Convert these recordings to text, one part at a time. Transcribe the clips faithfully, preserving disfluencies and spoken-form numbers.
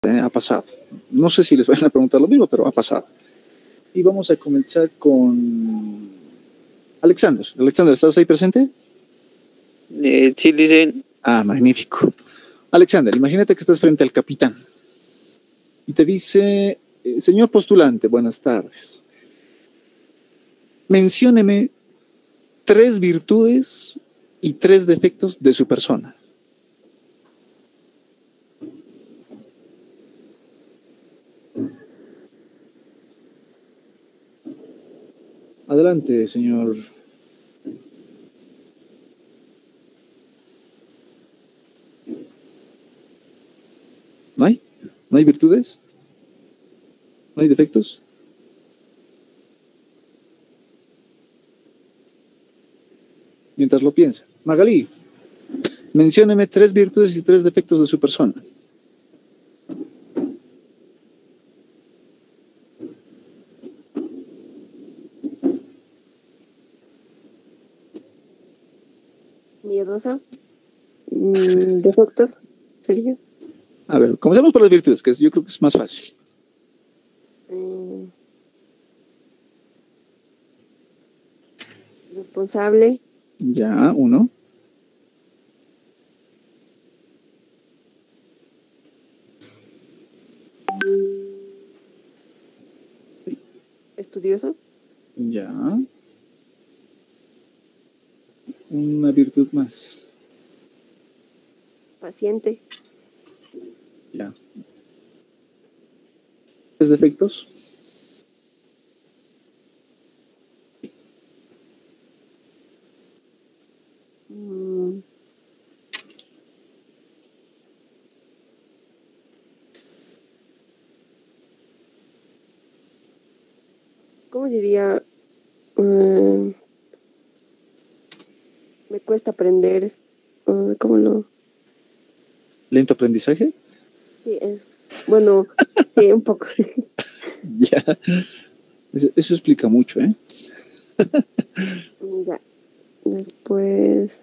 ¿eh? Ha pasado. No sé si les van a preguntar lo mismo, pero ha pasado. Y vamos a comenzar con Alexander. Alexander, ¿estás ahí presente? Eh, sí, dicen. Ah, magnífico. Alexander, imagínate que estás frente al capitán y te dice, eh, señor postulante, buenas tardes. Mencióneme tres virtudes y tres defectos de su persona. Adelante, señor. ¿No hay? ¿No hay virtudes? ¿No hay defectos? Mientras lo piensa. Magalí, mencióneme tres virtudes y tres defectos de su persona. Miedosa. Mm, defectos, ¿sería? A ver, comencemos por las virtudes, que yo creo que es más fácil. Mm, responsable. Ya, uno. Estudioso. Ya. Una virtud más. Paciente. Ya. ¿Tres defectos? Mm, ¿Cómo diría? Mm, me cuesta aprender. Uh, ¿Cómo lo...? ¿Lento aprendizaje? Sí, es... Bueno, sí, un poco. Ya. Eso, eso explica mucho, ¿eh? Ya. Después...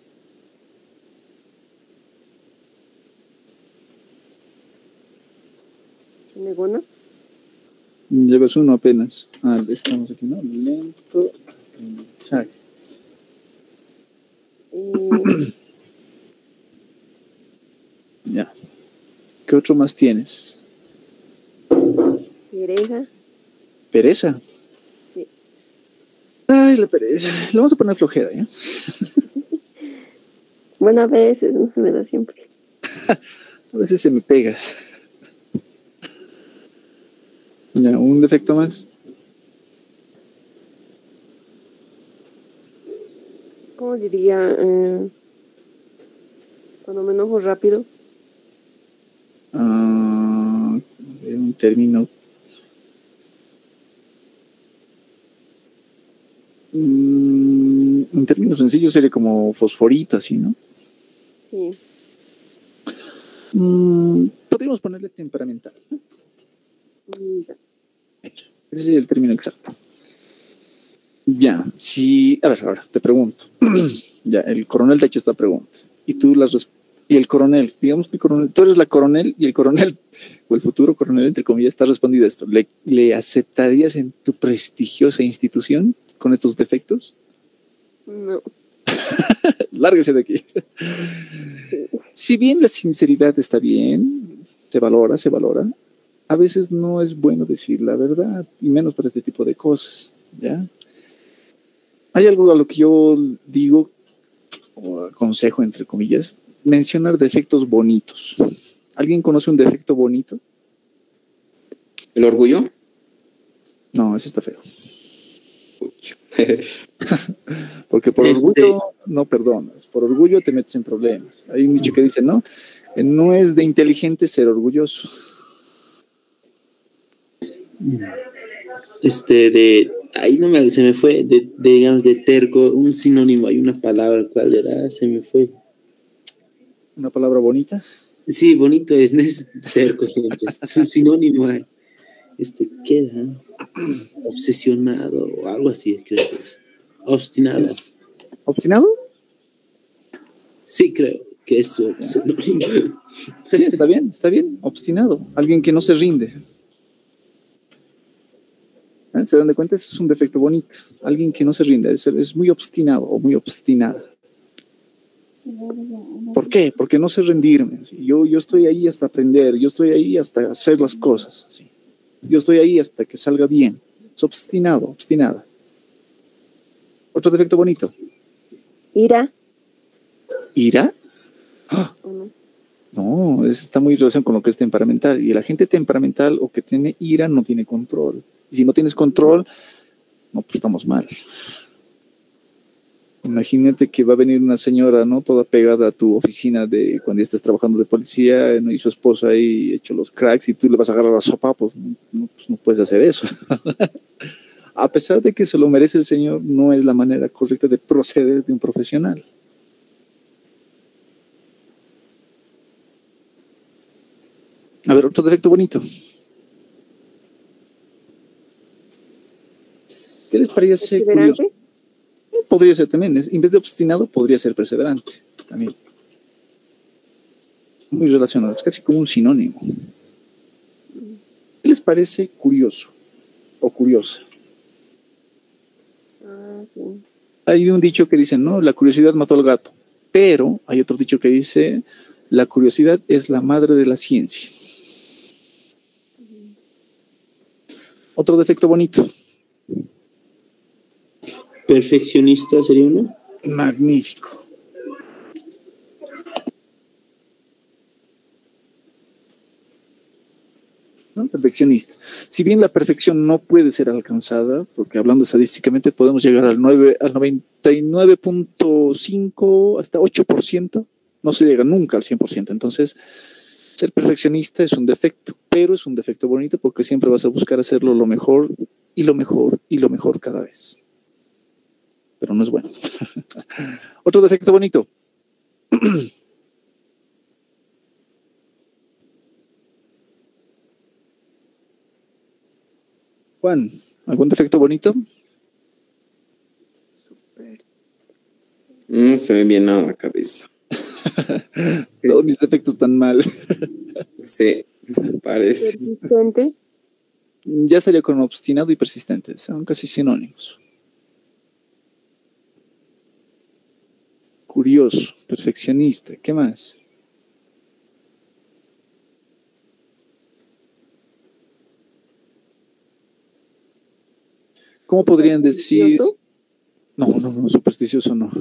¿Negona? Llevas uno apenas. Ah, estamos aquí, ¿no? Lento aprendizaje. Y... Ya. ¿Qué otro más tienes? pereza. ¿Pereza? Sí. Ay, la pereza. Le vamos a poner flojera, ¿ya? Bueno, a veces, no se me da siempre. A veces se me pega. Ya, un defecto más. ¿Cómo diría? Eh, cuando me enojo rápido. Uh, un término. Mm, un término sencillo sería como fosforito, así, ¿no? Sí. Mm, podríamos ponerle temperamental, ¿no? Mm, Ese sería el término exacto. Ya, si, a ver, ahora te pregunto. Ya, el coronel te ha hecho esta pregunta. Y tú las respondes. Y el coronel, digamos que el coronel, tú eres la coronel y el coronel, o el futuro coronel, entre comillas, te ha respondido esto. ¿Le, le aceptarías en tu prestigiosa institución con estos defectos? No. Lárguese de aquí. Si bien la sinceridad está bien, se valora, se valora, a veces no es bueno decir la verdad, y menos para este tipo de cosas, ¿ya? Hay algo a lo que yo digo, o aconsejo, entre comillas, mencionar defectos bonitos. ¿Alguien conoce un defecto bonito? ¿El orgullo? No, ese está feo. Porque por este... orgullo no perdonas, por orgullo te metes en problemas. Hay un dicho que dice, ¿no? No es de inteligente ser orgulloso. Este, de... Ahí no me, se me fue, de, de, digamos, de terco, un sinónimo, hay una palabra, ¿cuál era? Se me fue. ¿Una palabra bonita? Sí, bonito es, no es terco siempre, es un sinónimo. Este, ¿qué era? Obsesionado o algo así, creo que es. Obstinado. ¿Obstinado? Sí, creo. ¿Qué es eso? Sí, está bien, está bien. Obstinado. Alguien que no se rinde. ¿Eh? ¿Se dan de cuenta? Ese es un defecto bonito. Alguien que no se rinde. Es, es muy obstinado o muy obstinada. ¿Por qué? Porque no sé rendirme. ¿Sí? Yo, yo estoy ahí hasta aprender. Yo estoy ahí hasta hacer las cosas. ¿Sí? Yo estoy ahí hasta que salga bien. Es obstinado, obstinada. Otro defecto bonito. Ira. ¿Ira? ¡Ah! No, es, está muy en relación con lo que es temperamental. Y la gente temperamental o que tiene ira no tiene control. Y si no tienes control, no, pues estamos mal. Imagínate que va a venir una señora, ¿no? Toda pegada a tu oficina de cuando ya estés trabajando de policía, ¿no? Y su esposa ahí hecho los cracks y tú le vas a agarrar la sopa, pues no, pues no puedes hacer eso. A pesar de que se lo merece el señor, no es la manera correcta de proceder de un profesional. A ver, otro defecto bonito. ¿Qué les parece curioso? Podría ser también, en vez de obstinado, podría ser perseverante también. Muy relacionado, es casi como un sinónimo. ¿Qué les parece curioso o curiosa? Ah, sí. Hay un dicho que dice, no, la curiosidad mató al gato, pero hay otro dicho que dice, la curiosidad es la madre de la ciencia. Otro defecto bonito. Perfeccionista sería uno. Magnífico. ¿No? Perfeccionista. Si bien la perfección no puede ser alcanzada, porque hablando estadísticamente podemos llegar al, nueve, al noventa y nueve punto cinco hasta ocho por ciento, no se llega nunca al cien por ciento. Entonces, ser perfeccionista es un defecto, pero es un defecto bonito porque siempre vas a buscar hacerlo lo mejor y lo mejor y lo mejor cada vez. Pero no es bueno. Otro defecto bonito. Juan, ¿algún defecto bonito? No se me viene nada a la cabeza. Todos mis defectos están mal. Sí, parece. Persistente. Ya salió con obstinado y persistente. Son casi sinónimos. Curioso, perfeccionista. ¿Qué más? ¿Cómo podrían decir? No, no, no, supersticioso no.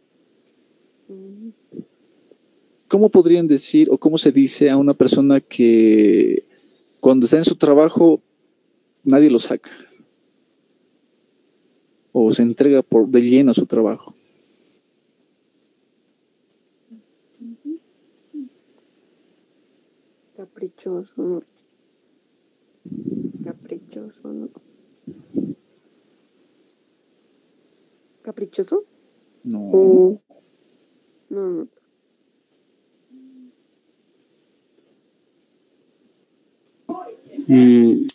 ¿Cómo podrían decir o cómo se dice a una persona que cuando está en su trabajo nadie lo saca? O se entrega por de lleno a su trabajo. Caprichoso. Caprichoso, ¿no? ¿Caprichoso? No. Uh, no, no. Mm.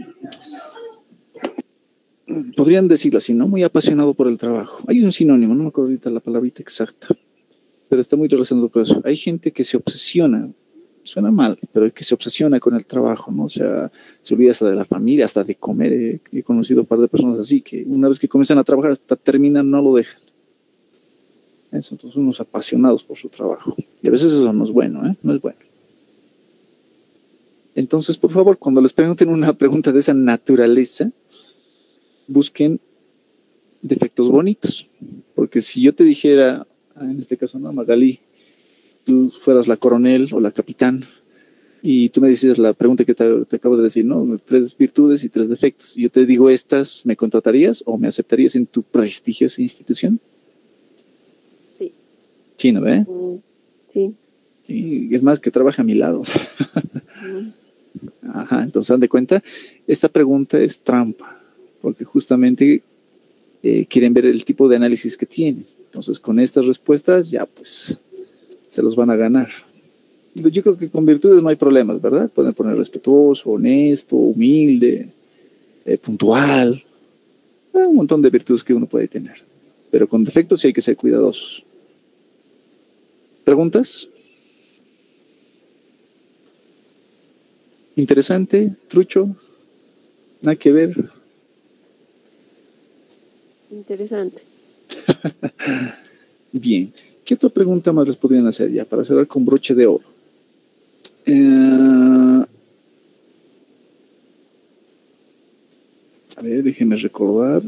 Podrían decirlo así, ¿no? Muy apasionado por el trabajo. Hay un sinónimo, no me acuerdo ahorita la palabrita exacta, pero está muy relacionado con eso. Hay gente que se obsesiona, suena mal, pero que se obsesiona con el trabajo, ¿no? O sea, se olvida hasta de la familia, hasta de comer. He, he conocido un par de personas así que una vez que comienzan a trabajar hasta terminan, no lo dejan. Eso, entonces unos apasionados por su trabajo. Y a veces eso no es bueno, ¿eh? No es bueno. Entonces, por favor, cuando les pregunten una pregunta de esa naturaleza, busquen defectos bonitos. Porque si yo te dijera, en este caso, no, Magali, tú fueras la coronel o la capitán, y tú me dices la pregunta que te, te acabo de decir, ¿no? Tres virtudes y tres defectos. Y yo te digo estas, ¿me contratarías o me aceptarías en tu prestigiosa institución? Sí. Sí, ¿no ve? Mm, sí. Sí, es más que trabaja a mi lado. Mm. Ajá, entonces, dan de cuenta, esta pregunta es trampa, porque justamente eh, quieren ver el tipo de análisis que tienen. Entonces, con estas respuestas, ya pues, se los van a ganar. Yo creo que con virtudes no hay problemas, ¿verdad? Pueden poner respetuoso, honesto, humilde, eh, puntual, eh, un montón de virtudes que uno puede tener. Pero con defectos sí hay que ser cuidadosos. ¿Preguntas? Interesante, trucho, nada que ver. Interesante. Bien, ¿qué otra pregunta más les podrían hacer ya para cerrar con broche de oro? Eh, a ver, déjenme recordar.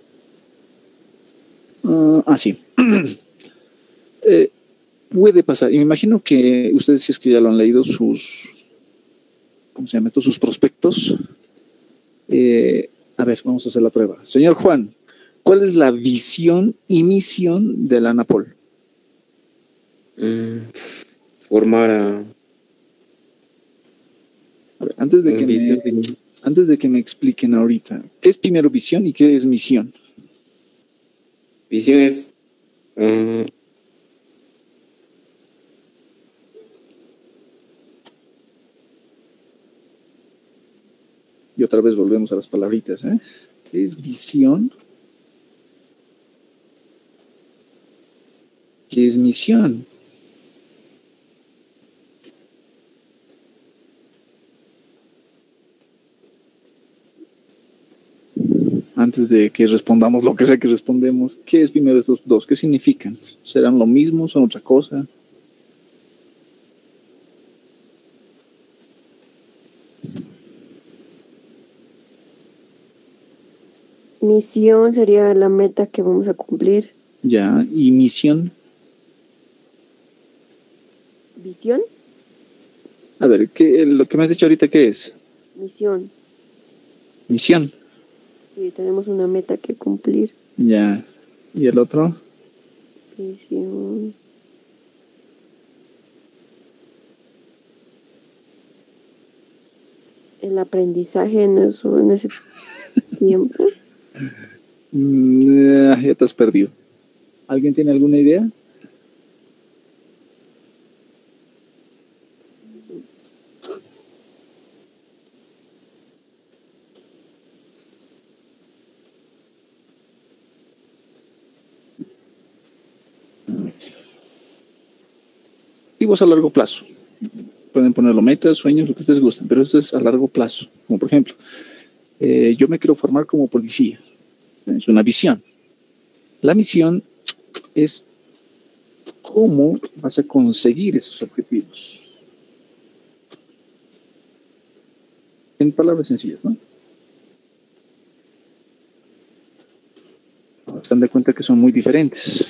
Uh, ah, sí. eh, puede pasar, y me imagino que ustedes, si es que ya lo han leído, sus, ¿cómo se llama esto? Sus prospectos. Eh, a ver, vamos a hacer la prueba. Señor Juan, ¿cuál es la visión y misión de la ANAPOL? Mm, formar a... A ver, antes de que me, antes de que me expliquen ahorita, ¿qué es primero visión y qué es misión? Visión es... mm, Y otra vez volvemos a las palabritas, ¿eh? ¿Qué es visión? ¿Qué es misión? Antes de que respondamos lo que sea que respondemos, ¿qué es primero de estos dos? ¿Qué significan? ¿Serán lo mismo? ¿Son otra cosa? Misión sería la meta que vamos a cumplir. Ya, ¿y misión? ¿Visión? A ver, ¿qué, lo que me has dicho ahorita, ¿qué es? Misión. Misión. Sí, tenemos una meta que cumplir. Ya. ¿Y el otro? Visión. El aprendizaje en, eso, en ese tiempo. Mm, ya te has perdido. ¿Alguien tiene alguna idea? Objetivos a largo plazo. Pueden ponerlo metas, sueños, lo que ustedes gusten, pero eso es a largo plazo. Como por ejemplo, eh, yo me quiero formar como policía. Es una visión. La misión es cómo vas a conseguir esos objetivos. En palabras sencillas, ¿no? Se dan de cuenta que son muy diferentes.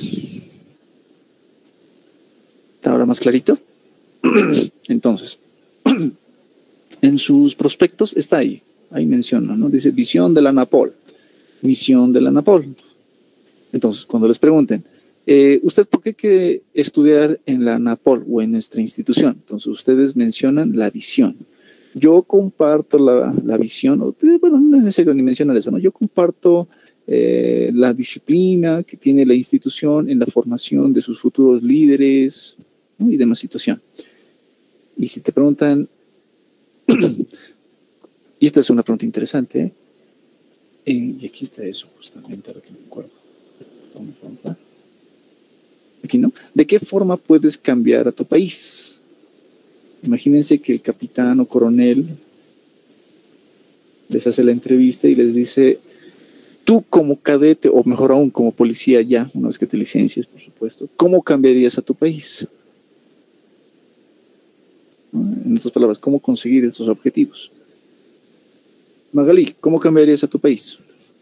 ¿Está ahora más clarito? Entonces, en sus prospectos está ahí. Ahí menciona, ¿no? Dice visión de la ANAPOL, misión de la ANAPOL. Entonces, cuando les pregunten, eh, ¿usted por qué quiere estudiar en la ANAPOL o en nuestra institución? Entonces, ustedes mencionan la visión. Yo comparto la, la visión, o, bueno, no es necesario ni mencionar eso, ¿no? Yo comparto eh, la disciplina que tiene la institución en la formación de sus futuros líderes, ¿no? Y demás situación. Y si te preguntan, y esta es una pregunta interesante, ¿eh? Eh, y aquí está eso, justamente, ahora que me acuerdo. ¿Dónde está? Aquí, ¿no? ¿De qué forma puedes cambiar a tu país? Imagínense que el capitán o coronel les hace la entrevista y les dice, tú como cadete, o mejor aún como policía ya, una vez que te licencias, por supuesto, ¿cómo cambiarías a tu país? En otras palabras, ¿cómo conseguir estos objetivos? Magali, ¿cómo cambiarías a tu país?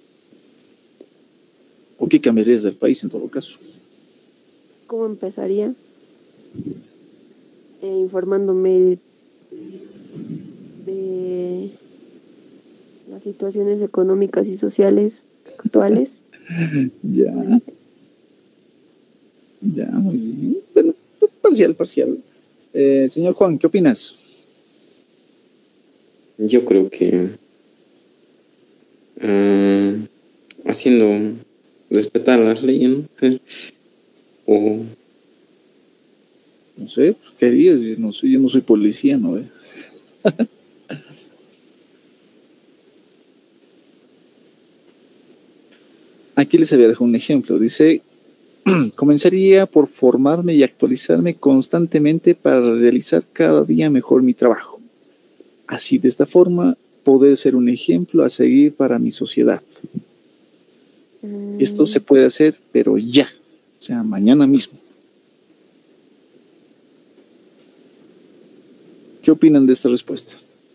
¿O qué cambiarías del país en todo caso? ¿Cómo empezaría? Eh, informándome de las situaciones económicas y sociales actuales. Ya. Ya, muy bien. Bueno, parcial, parcial. Eh, señor Juan, ¿qué opinas? yo creo que uh, haciendo respetar las leyes, ¿no? O No sé, ¿qué harías? Yo no sé, yo no soy policía, ¿no? ¿Eh? Aquí les había dejado un ejemplo. Dice, comenzaría por formarme y actualizarme constantemente para realizar cada día mejor mi trabajo. así, de esta forma, poder ser un ejemplo a seguir para mi sociedad. Mm, Esto se puede hacer, pero ya, o sea, mañana mismo. ¿Qué opinan de esta respuesta?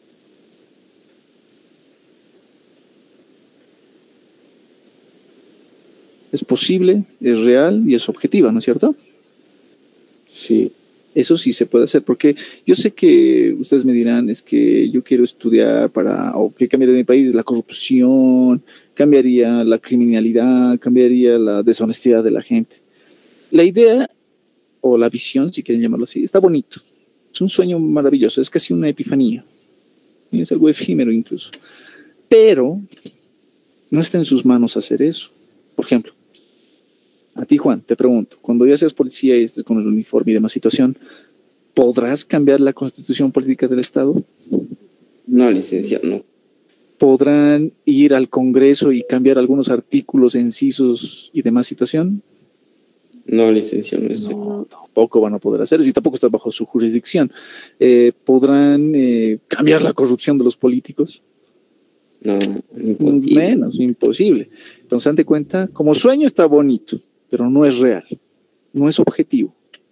Es posible, es real y es objetiva, ¿no es cierto? Sí. Eso sí se puede hacer, porque yo sé que ustedes me dirán, es que yo quiero estudiar para, o que cambiaría mi país, la corrupción, cambiaría la criminalidad, cambiaría la deshonestidad de la gente. La idea, o la visión, si quieren llamarlo así, está bonito. Es un sueño maravilloso, es casi una epifanía. Es algo efímero incluso. Pero no está en sus manos hacer eso. Por ejemplo, a ti, Juan, te pregunto, cuando ya seas policía y estés con el uniforme y demás situación, ¿podrás cambiar la constitución política del Estado? No, licenciado, no. ¿Podrán ir al Congreso y cambiar algunos artículos, incisos y demás situación? No, licenciado, no es No, tampoco van a poder hacer eso y tampoco está bajo su jurisdicción. Eh, ¿Podrán eh, cambiar la corrupción de los políticos? No, imposible. Menos, imposible. Entonces, date cuenta, como sueño está bonito, pero no es real, no es objetivo.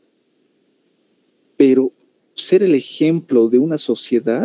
Pero ser el ejemplo de una sociedad,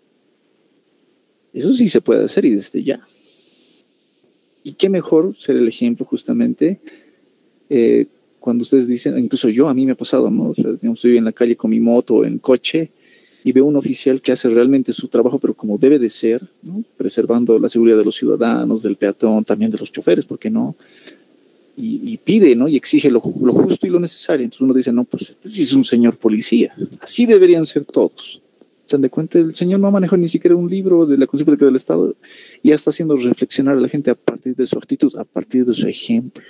eso sí se puede hacer y desde ya. Y qué mejor ser el ejemplo justamente eh, cuando ustedes dicen, incluso yo, a mí me ha pasado, ¿no? O sea, digamos, estoy en la calle con mi moto o en coche y veo un oficial que hace realmente su trabajo, pero como debe de ser, ¿no? Preservando la seguridad de los ciudadanos, del peatón, también de los choferes, ¿por qué no? Y, y pide, ¿no? Y exige lo, lo justo y lo necesario. Entonces uno dice, no, pues este sí es un señor policía. Así deberían ser todos. Se dan de cuenta, el señor no manejó ni siquiera un libro de la Constitución Política del Estado y ya está haciendo reflexionar a la gente a partir de su actitud, a partir de su ejemplo.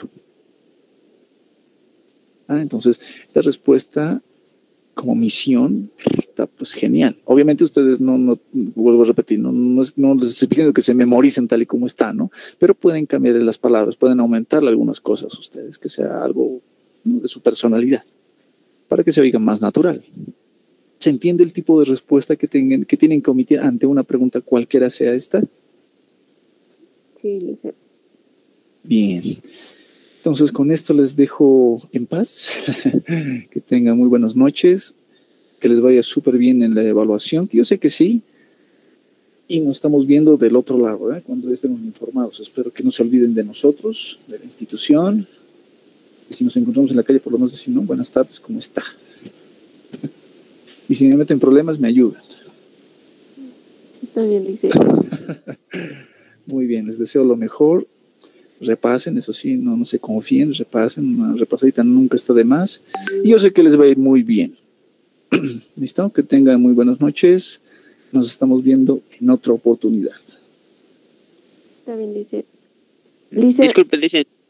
Ah, entonces, esta respuesta como misión está pues genial. Obviamente ustedes no, no vuelvo a repetir, no, no, es, no les estoy pidiendo que se memoricen tal y como está, ¿no? Pero pueden cambiar las palabras, pueden aumentarle algunas cosas a ustedes, que sea algo, ¿no?, de su personalidad, para que se oiga más natural. ¿Se entiende el tipo de respuesta que, tengan, que tienen que omitir ante una pregunta cualquiera sea esta? sí, Lisa. Bien. Entonces, con esto les dejo en paz. Que tengan muy buenas noches. Que les vaya súper bien en la evaluación, que yo sé que sí. Y nos estamos viendo del otro lado, ¿eh?, cuando estemos informados. Espero que no se olviden de nosotros, de la institución. Y si nos encontramos en la calle, por lo menos decir, no, buenas tardes, ¿cómo está? Y si me meten problemas, me ayudan. Está bien, Lisa. Muy bien, les deseo lo mejor. Repasen, eso sí, no, no se confíen, repasen, una repasadita nunca está de más. Y yo sé que les va a ir muy bien. ¿Listo? Que tengan muy buenas noches. Nos estamos viendo en otra oportunidad. Está bien, Lisa. Lisa. Disculpe, dice.